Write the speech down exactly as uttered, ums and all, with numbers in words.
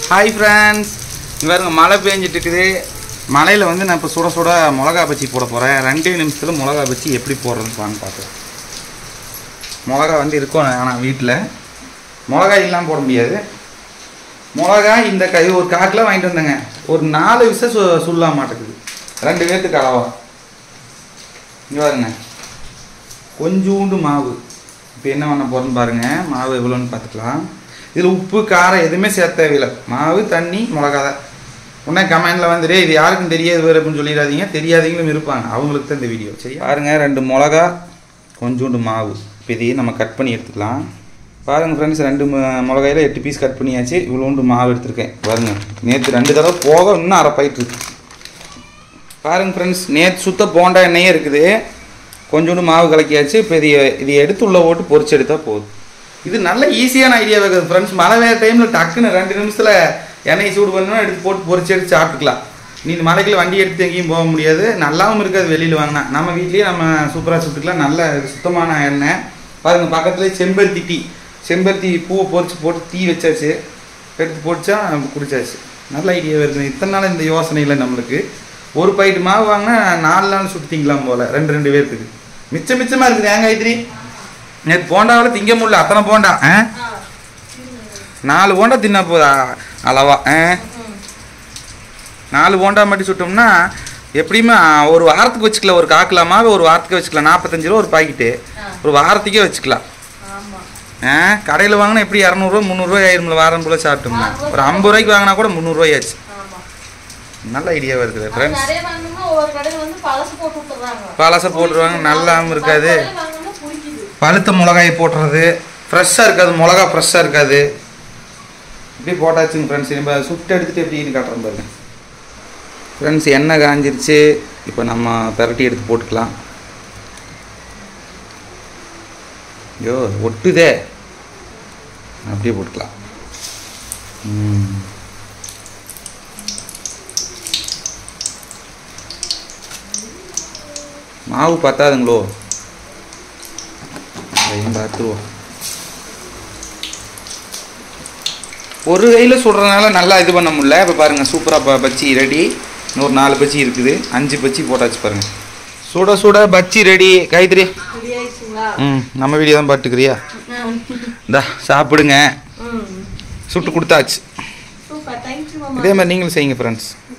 Hi friends, இங்கே பாருங்க மழை பெஞ்சிட்டு இருக்குது. மழையில் வந்து நான் இப்போ சுட சுட மிளகா பச்சி போட போகிறேன். ரெண்டே நிமிஷத்தில் மிளகா பச்சி எப்படி போடுறதுன்னு வாங்க பார்க்கலாம். மிளகா வந்து இருக்கும், ஆனால் வீட்டில் மிளகா இல்லாமல் போட முடியாது. மிளகா இந்த கை ஒரு காக்கில் வாங்கிட்டு வந்தேங்க. ஒரு நாலு விஷயம் சு சுள்ளா மாட்டேங்குது, ரெண்டு பேர்த்துக்கு அளவா. இங்கே பாருங்க, கொஞ்சோண்டு மாவு. இப்போ என்ன பண்ண போகிறேன்னு பாருங்கள். மாவு எவ்வளோன்னு பார்த்துக்கலாம். இதில் உப்பு காரம் எதுவுமே சேர்த்த தேவையில்லை. மாவு, தண்ணி, மிளகா தான். உடனே கமெண்டில் வந்துட்டு இது யாருக்கும் தெரியாது வேறு அப்படின்னு சொல்லிடாதீங்க. தெரியாதவங்களும் இருப்பாங்க, அவங்களுக்கு தான் இந்த வீடியோ. சரி பாருங்கள், ரெண்டு மிளகா, கொஞ்சோண்டு மாவு. இப்போ இதையும் நம்ம கட் பண்ணி எடுத்துக்கலாம். பாருங்கள் ஃப்ரெண்ட்ஸ், ரெண்டு மிளகாயில் எட்டு பீஸ் கட் பண்ணியாச்சு. இவ்வளோண்டு மாவு எடுத்துருக்கேன் பாருங்கள். நேற்று ரெண்டு தடவை போக இன்னும் அரை பாயிட்டு இருக்கு. பாருங்கள் ஃப்ரெண்ட்ஸ், நேற்று சுத்த போண்டா எண்ணெயே இருக்குது. கொஞ்சோண்டு மாவு கலக்கியாச்சு. இப்போ இது இது எடுத்து உள்ள போட்டு பொரிச்சு எடுத்தால் போதும். இது நல்ல ஈஸியான ஐடியா இருக்குது ஃப்ரெண்ட்ஸ். மழை வேறு டைமில் டக்குன்னு ரெண்டு நிமிஷத்தில் எண்ணெய் சூடு பண்ணணும், எடுத்து போட்டு பொரிச்சு எடுத்து சாப்பிட்டுக்கலாம். நீ இந்த மலைக்குள்ள வண்டி எடுத்து எங்கேயும் போக முடியாது, நல்லாவும் இருக்காது வெளியில் வாங்கினா. நம்ம வீட்லேயே நம்ம சூப்பராக சுட்டுக்கலாம். நல்ல சுத்தமான எண்ணெய். பாருங்கள், பக்கத்துலேயே செம்பருத்தி டீ, செம்பருத்தி பூவை பொரிச்சு போட்டு டீ வச்சாச்சு. எடுத்து பொரிச்சா குடிச்சாச்சு. நல்ல ஐடியா இருக்குது. இத்தனை நாள் இந்த யோசனை இல்லை நம்மளுக்கு. ஒரு பாக்கெட் மாவு வாங்கினா நாலு நாள் சுற்றிக்கலாம் போல், ரெண்டு ரெண்டு பேருக்கு மிச்சம் மிச்சமாக இருக்குது. ஏங்க ஐத்திரி, நேற்று போண்டாவில் திங்க முடியல, அத்தனை போண்டா. ஆ நாலு போண்டா தின்னா போதா அளவா? ஆ நாலு போண்டா மட்டும் சுட்டோம்னா எப்படியுமே ஒரு வாரத்துக்கு வச்சுக்கலாம். ஒரு காக்கலாமாவே ஒரு வாரத்துக்கு வச்சுக்கலாம். நாற்பத்தஞ்சு ரூபா ஒரு பாக்கெட்டு, ஒரு வாரத்துக்கே வச்சுக்கலாம். ஆ கடையில் வாங்கினா எப்படி இரநூறுவா முந்நூறுரூவா ஆயிரும்ல வாரம் போல் சாப்பிட்டோம்னா. ஒரு ஐம்பது ரூபாய்க்கு வாங்கினா கூட முந்நூறுரூவாயாச்சு. நல்ல ஐடியாவாக இருக்குது ஃப்ரெண்ட்ஸ். பழசை போட்டுருவாங்க, நல்லாவும் இருக்காது. பழுத்த மிளகாயை போட்டுறது ஃப்ரெஷ்ஷாக இருக்காது, மிளகா ஃப்ரெஷ்ஷாக இருக்காது. இப்படி போட்டாச்சுங்க ஃப்ரெண்ட்ஸ். நம்ம சுட்டு எடுத்துகிட்டு எப்படின்னு காட்டுறோம் பாருங்க ஃப்ரெண்ட்ஸ். எண்ணெய் காஞ்சிருச்சு. இப்போ நம்ம பெரட்டி எடுத்து போட்டுக்கலாம். ஐயோ ஒட்டுதே, அப்படியே போட்டுக்கலாம். மாவு பத்தாதுங்களோ, அதையும் பார்த்துருவோம். ஒரு கையில் சுடுறதுனால நல்லா இது பண்ண முடியல. இப்போ பாருங்கள், சூப்பராக பச்சி ரெடி. இன்னொரு நாலு பச்சி இருக்குது, அஞ்சு பச்சி போட்டாச்சு பாருங்கள். சுட சுட பச்சி ரெடி. காயத்ரி, ம் நம்ம வீடியோ தான் பார்த்துக்கிறியா? இந்தா சாப்பிடுங்க. சுட்டு கொடுத்தாச்சு. இதே மாதிரி நீங்களும் செய்யுங்க ஃப்ரெண்ட்ஸ்.